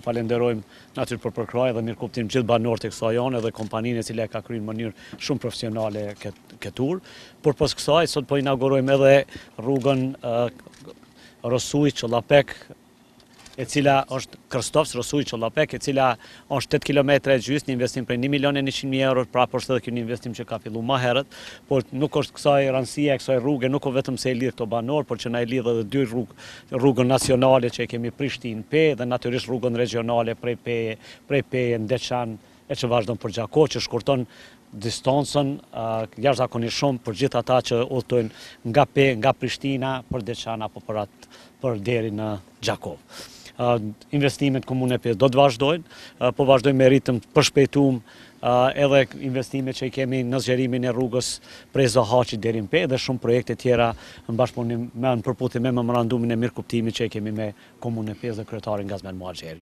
falenderojmë natyr për përkrahje dhe mirëkuptim gjithë banorët e kësaj jone dhe kompaninë e cila e ka kryer në mënyrë shumë profesionale këtë urë. Por pas kësaj sot po inaugurojmë edhe rrugën Rosuj-Çollapek, e cila është Krstovc Rosuj-Çollapek, e cila është 8 kilometra e gjysmë, një investim prej 1.100.000 euro, pra është edhe ky investim që ka filluar më herët, por nuk është kësaj rëndësia e kësaj rruge, nuk është vetëm se e lidh këto banor, por që na e lidh edhe dy rrugën nacionale që e kemi Prishtinë-Pe dhe natyrisht rrugën regionale prej Peje në Deçan e që vazhdon për Gjakov, që shkurton distancën jashtëzakonisht shumë për gjithë ata që udhtojnë nga Pe, nga Prishtina për Deçan apo për deri në Gjakov. Investimet Komune Pe do të vazhdojnë, po vazhdojnë me ritëm të përshpejtuar edhe investimet që i kemi në zgjerimin e rrugës prej Zahaçit deri në Pe dhe shumë projekte tjera në bashkëpunim në përputhje me memorandumin e mirëkuptimit që i kemi me Komunën e Pezë dhe kryetarin Gazmend Muhaxheri.